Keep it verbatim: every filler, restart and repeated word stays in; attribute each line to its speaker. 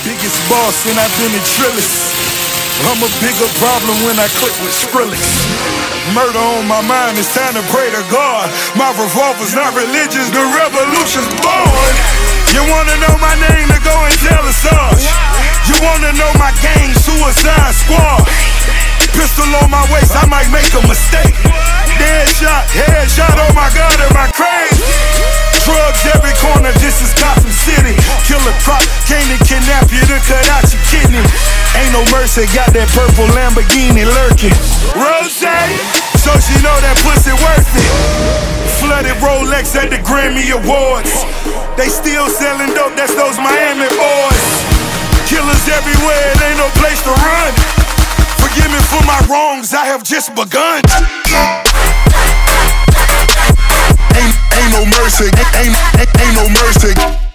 Speaker 1: Biggest boss and I've been in Trillis. I'm a bigger problem when I click with Skrillex. Murder on my mind, it's time to pray to God. My revolver's not religious, the revolution's born. You wanna know my name, to go and tell us us. You wanna know my gang, Suicide Squad. Pistol on my waist, I might make a mistake. Dead shot, head shot, oh my God, am I crazy? Drugs every corner, this is Gotham City. Killer Croc came to kidnap you to cut out your kidney. Ain't no mercy, got that purple Lamborghini lurking. Rose, so she know that pussy worth it. Flooded Rolex at the Grammy Awards. They still selling dope, that's those Miami boys. Killers everywhere, it ain't no place to run. Forgive me for my wrongs, I have just begun. Ain't, ain't no mercy, ain't, ain't, ain't no mercy.